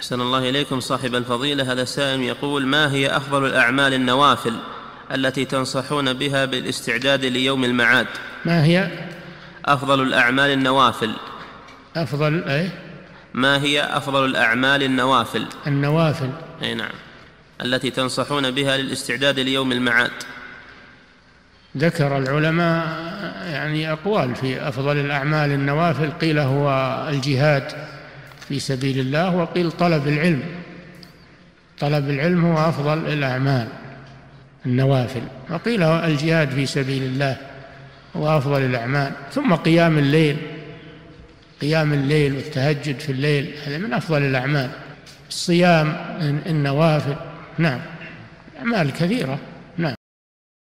أحسن الله إليكم صاحب الفضيلة. هذا سائل يقول: ما هي أفضل الأعمال النوافل التي تنصحون بها بالاستعداد ليوم المعاد؟ ما هي أفضل الأعمال النوافل؟ أفضل ما هي أفضل الأعمال النوافل؟ النوافل، أي نعم، التي تنصحون بها للاستعداد ليوم المعاد. ذكر العلماء يعني أقوال في أفضل الأعمال النوافل، قيل هو الجهاد في سبيل الله، وقيل طلب العلم. طلب العلم هو أفضل الأعمال النوافل، وقيل الجهاد في سبيل الله هو أفضل الأعمال، ثم قيام الليل، قيام الليل والتهجد في الليل هذا من أفضل الأعمال. الصيام، النوافل، نعم، أعمال كثيرة.